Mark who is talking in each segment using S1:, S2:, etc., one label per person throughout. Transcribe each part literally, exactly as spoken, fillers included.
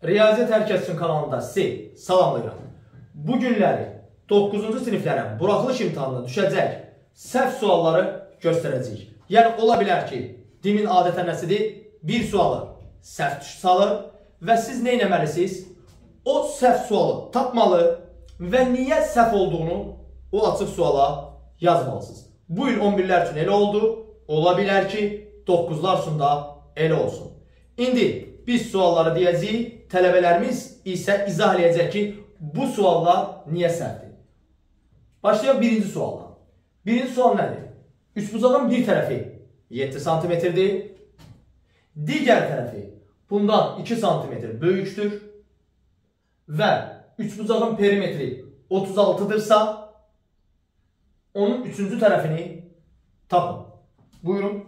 S1: Riyaziyyat Hər Kəs üçün kanalında sizi salamlayıram. Bu günləri doqquzuncu siniflərin buraxılış imtahanına düşəcək səhv sualları göstərəcəyik. Yəni, ola bilər ki, dimin adətən nəsidir? Bir sualı səhv salır və siz nə etməlisiniz? O səhv sualı tapmalı və niyə səhv olduğunu o açıq suala yazmalısınız. Bu il on birlər üçün elə oldu. Ola bilər ki, doqquzlar üçün da elə olsun. İndi biz sualları deyəcəyik, tələbələrimiz isə izah edəcək ki, bu suallar niyə səhvdir? Başlayaq birinci sualdan. Birinci sual nədir? Üçbucağın bir tərəfi yeddi santimetrdir. Digər tərəfi bundan iki santimetr böyükdür. Və üçbucağın perimetri otuz altıdırsa, onun üçüncü tərəfini tapın. Buyurun.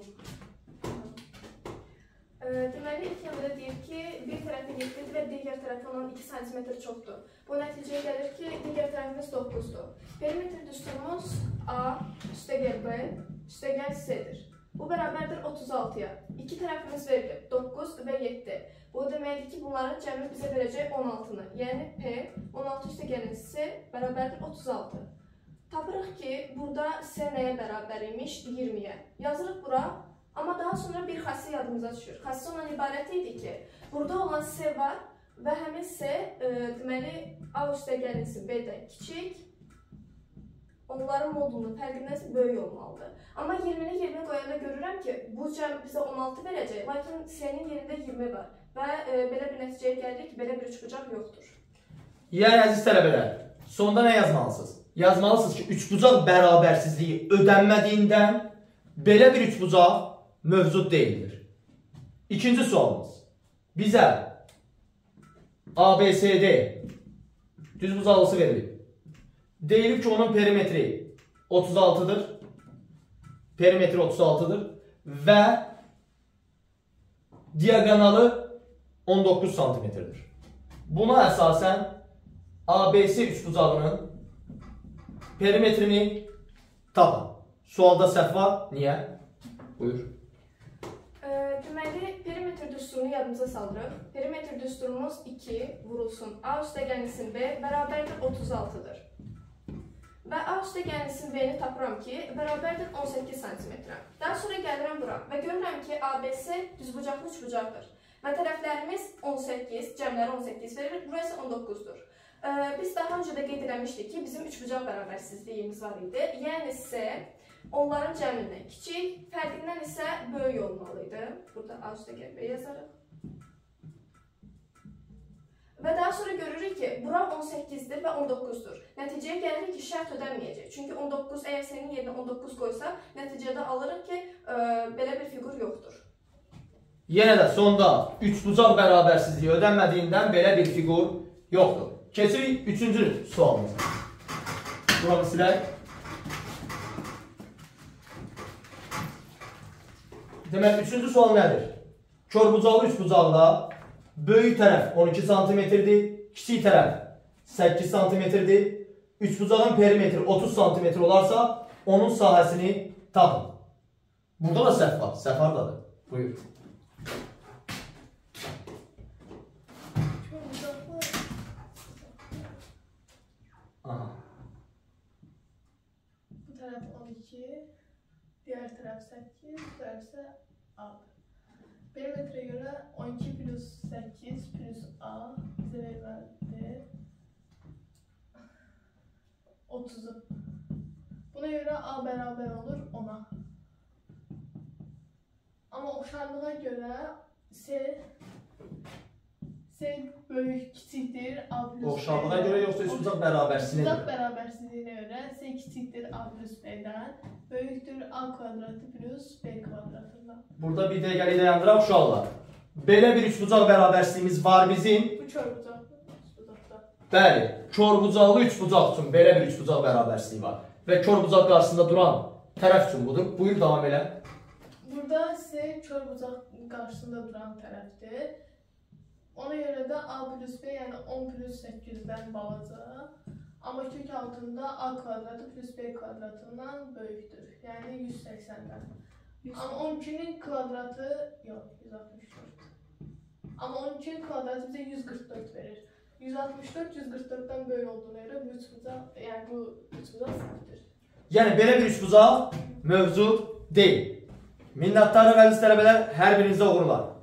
S2: Deməli, ilk yanda deyir ki, bir tərəfi yeddidir və digər tərəfi ondan iki santimetr çoxdur. Bu nəticəyə gəlir ki, digər tərəfimiz doqquzdur. Perimetr düsturumuz A üstəgəl B üstəgəl C-dir. Bu bərabərdir otuz altıya. İki tərəfimiz verilib doqquz və yeddi. Bu deməkdir ki, bunların cəmi bizə verəcək on altını. Yəni P on altı üstəgəlin C bərabərdir otuz altı. Tapırıq ki, burada C nəyə bərabər imiş? iyirmiyə. Yazırıq bura. Amma daha sonra bir xassi yadımıza düşür. Xassi ondan ibarət idi ki, burada olan C var və həmin C, e, deməli, A üstəgəlin C B-dən kiçik, onların modulunun fərqindən böyük olmalıdır. Amma iyirmini yerinə qoyanda görürəm ki, bu cəm bizə on altı verəcək, lakin C-nin yerində iyirmi var və e, belə bir nəticəyə gəlirik ki, belə bir üçbucaq yoxdur.
S1: Yəni, əziz tələbələr, sonda nə yazmalısınız? Yazmalısınız ki, üçbucaq bərabərsizliyi ödənmədiyindən belə bir üçbucaq mövcud deyildir. İkinci sualımız. Bizə A B C D düzbucaqlısı verilib. Deyilib ki, onun perimetri otuz altıdır. Perimetri otuz altıdır və diaqonalı on doqquz santimetrdir. Buna əsasən A B C üçbucağının perimetrini tapın. Sualda səhv var. Niyə? Buyur.
S2: Deməli, perimetr düsturunu yadımıza salırıq. Perimetr düsturumuz iki vurulsun A üstəgəlin B bərabərdir otuz altıdır. Və A üstəgəlin B-ni tapıram ki, bərabərdir on səkkiz santimetrə. Daha sonra gəlirəm bura və görürəm ki, A B C düzbucaqlı üçbucaqdır. Və tərəflərimiz on səkkiz, cəmləri on səkkiz verir, burası on doqquzdur. Biz daha öncə də qeyd eləmişdik ki, bizim üçbucaq bərabərsizliyimiz var idi. Yəni C onların cəmindən kiçik, fərqindən isə böyük olmalıydı. Burada A üstəgəl B yazarıq. Və daha sonra görürük ki, bura on səkkizdir və on doqquzdur. Nəticəyə gəlirik ki, şərt ödənməyəcək. Çünki on doqquz, əgər senin yerinə on doqquz qoysa, nəticədə alırıq ki, ə, belə bir fiqur yoxdur.
S1: Yenə də sonda üçbucaq bərabərsizliyi ödənmədiyindən belə bir fiqur yoxdur. Keçirik üçüncü sualımıza. Buranı silək. Demək, üçüncü sual nədir? Körbucaqlı üçbucaqda böyük tərəf on iki santimetrdir, kiçik tərəf səkkiz santimetrdir. Üçbucağın perimetri otuz santimetr olarsa, onun sahəsini tapın. Burada da səhv var, səhv hardadır? Buyur. Aha.
S3: Bu tərəf on iki, diğer tərəf səkkiz, bu tərəf isə A-dır. Perimetrə görə on iki plus səkkiz plus A bizə verməlidir otuzu. Buna görə A bərabər olur ona. Amma oxşarlığa görə C C böyük kiçikdir A plus B.
S1: Oxşarlığa görə yoxsa üçbucaq bərabərsizliyə görə?
S3: Üçbucaq bərabərsizliyinə görə C kiçikdir A plus B-dən, böyükdür A kvadratı plus B kvadratından.
S1: Burada bir dəqiqəlik dayandıraq uşaqlar. Belə bir üçbucaq bərabərsizliyimiz var bizim.
S3: Bu körbucaqlı üçbucaqda.
S1: Bəli, körbucaqlı üçbucaq üçün belə bir üçbucaq bərabərsizliyi var. Və körbucaq qarşısında duran tərəf üçün budur. Buyur, davam elə.
S3: Burada C körbucaq qarşısında duran tərəfdir. Ona görə də A plus B, yəni on plus səkkizdən balaca. Amma kök altında A kvadratı plus B kvadratından böyükdür. Yəni yüz səksəndən. Amma on ikinin kvadratı yox, yüz altmış dörd. Amma on iki kvadrat bizə yüz qırx dörd verir. yüz altmış dörd yüz qırx dörddən böyük olduğuna görə bu üçbucaq, yəni bu üçbucaq səhvdir.
S1: Yəni belə bir üçbucaq mövcud deyil. Minnətdarıq əziz tələbələr, hər birinizə uğurlar.